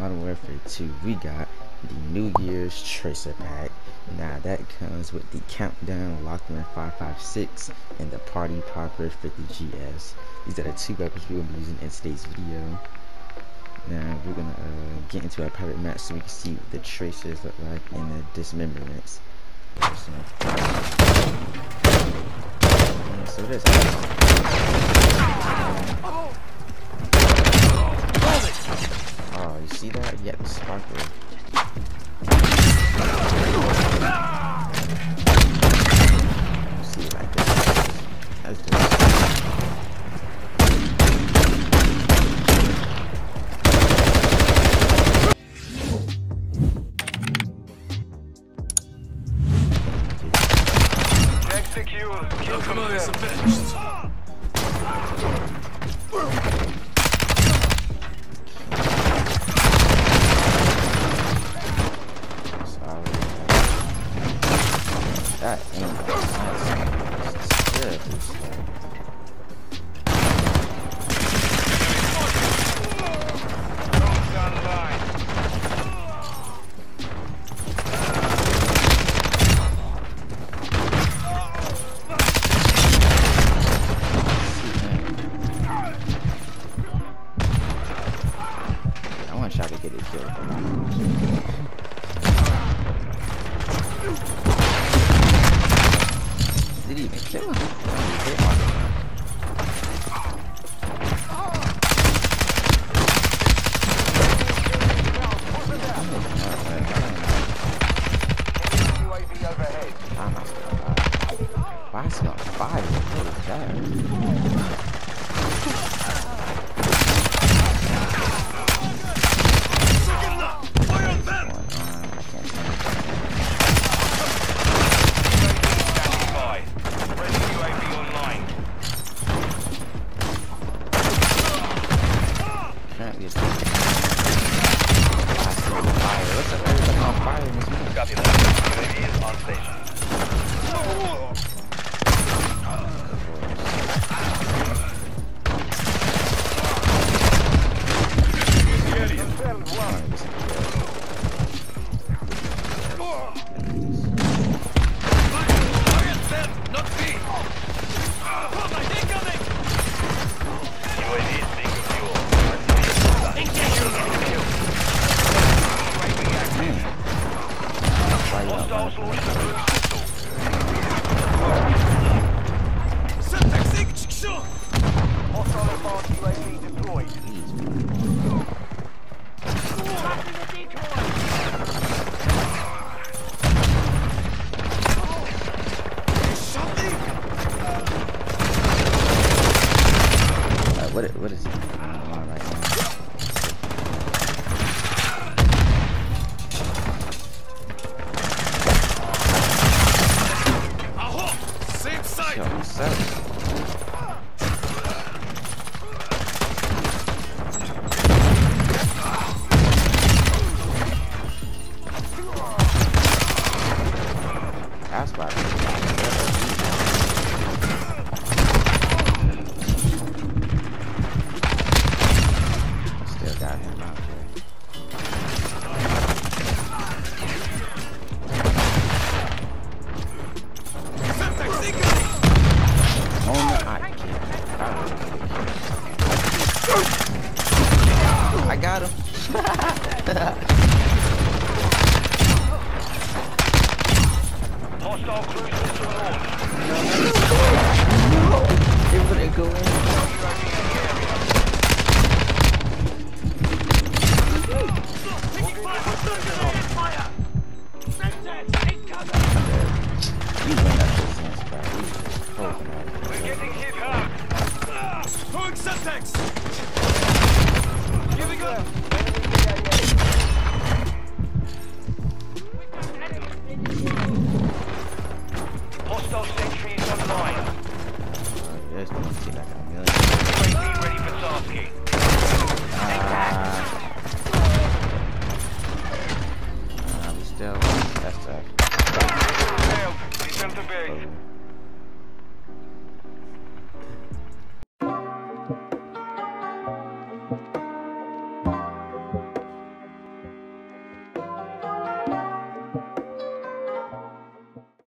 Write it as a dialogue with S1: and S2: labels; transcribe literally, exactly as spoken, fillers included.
S1: Modern Warfare two, we got the New Year's Tracer Pack. Now that comes with the Countdown Lachman five five six and the Party Popper fifty G S. These are the two weapons we will be using in today's video. Now we're gonna uh, get into our pirate match so we can see what the tracers look like and the dismemberments. So, yeah, so this. Oh, you see that? Yeah, the sparkle. See it like that. That's good.
S2: Check secure. Kill
S3: Lachman is
S2: confirmed.
S3: avenged.
S1: That ain't nice. Seriously slow.
S2: Gun line.
S1: I want to try to get it killed. Did he even kill him?
S2: U A V overhead.
S1: Why is he on fire? What is that? Currently, it's fire. What's up? Everything on fire in this room.
S2: Copy that. U A V is on station.
S1: What, what is it going on right now?
S3: Same side.
S1: Yo, what's up? That's why. Still got him out there. On the eye kick. I got him.
S2: Hostile cruise missile launched.
S1: No, it wouldn't go in.
S2: U A V